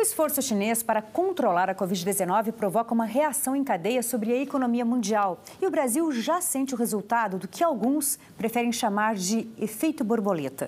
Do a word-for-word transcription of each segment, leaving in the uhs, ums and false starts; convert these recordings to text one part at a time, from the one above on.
esforço chinês para controlar a covid dezenove provoca uma reação em cadeia sobre a economia mundial. E o Brasil já sente o resultado do que alguns preferem chamar de efeito borboleta.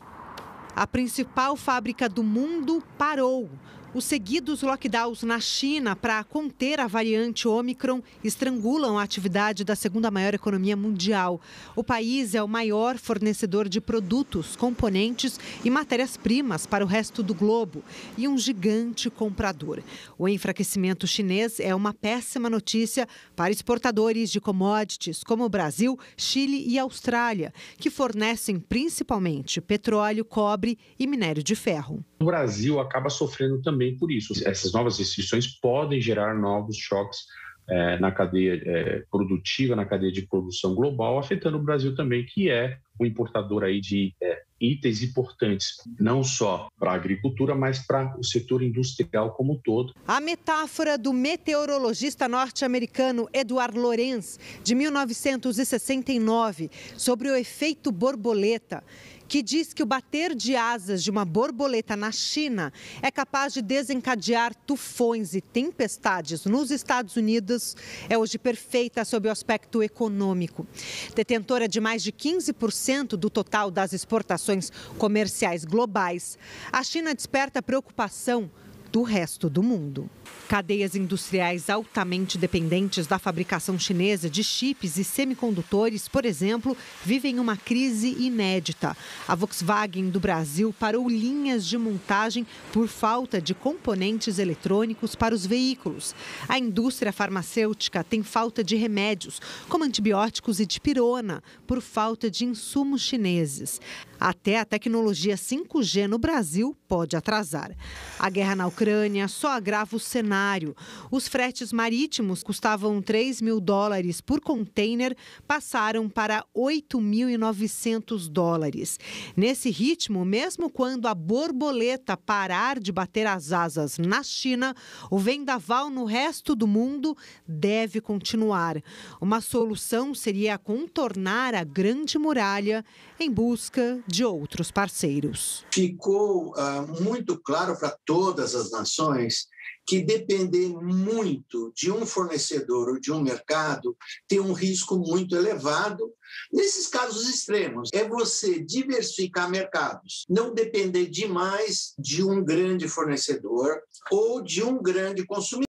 A principal fábrica do mundo parou. Os seguidos lockdowns na China para conter a variante Ômicron estrangulam a atividade da segunda maior economia mundial. O país é o maior fornecedor de produtos, componentes e matérias-primas para o resto do globo e um gigante comprador. O enfraquecimento chinês é uma péssima notícia para exportadores de commodities como o Brasil, Chile e Austrália, que fornecem principalmente petróleo, cobre e minério de ferro. O Brasil acaba sofrendo também por isso. Essas novas restrições podem gerar novos choques é, na cadeia é, produtiva, na cadeia de produção global, afetando o Brasil também, que é um importador aí de é, itens importantes, não só para a agricultura, mas para o setor industrial como um todo. A metáfora do meteorologista norte-americano Edward Lorenz, de mil novecentos e sessenta e nove, sobre o efeito borboleta, que diz que o bater de asas de uma borboleta na China é capaz de desencadear tufões e tempestades nos Estados Unidos, é hoje perfeita sob o aspecto econômico. Detentora de mais de quinze por cento do total das exportações comerciais globais, a China desperta preocupação do resto do mundo. Cadeias industriais altamente dependentes da fabricação chinesa de chips e semicondutores, por exemplo, vivem uma crise inédita. A Volkswagen do Brasil parou linhas de montagem por falta de componentes eletrônicos para os veículos. A indústria farmacêutica tem falta de remédios, como antibióticos e dipirona, por falta de insumos chineses. Até a tecnologia cinco G no Brasil pode atrasar. A guerra na Ucrânia só agrava o cenário. Os fretes marítimos custavam três mil dólares por container, passaram para oito mil e novecentos dólares. Nesse ritmo, mesmo quando a borboleta parar de bater as asas na China, o vendaval no resto do mundo deve continuar. Uma solução seria contornar a Grande Muralha em busca de outros parceiros. Ficou uh, muito claro para todas as nações que depender muito de um fornecedor ou de um mercado tem um risco muito elevado. Nesses casos extremos, é você diversificar mercados, não depender demais de um grande fornecedor ou de um grande consumidor.